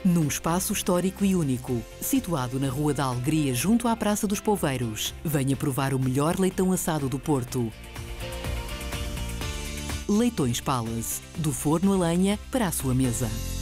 Num espaço histórico e único, situado na Rua da Alegria, junto à Praça dos Pouveiros, venha provar o melhor leitão assado do Porto. Leitões Palace, do forno a lenha para a sua mesa.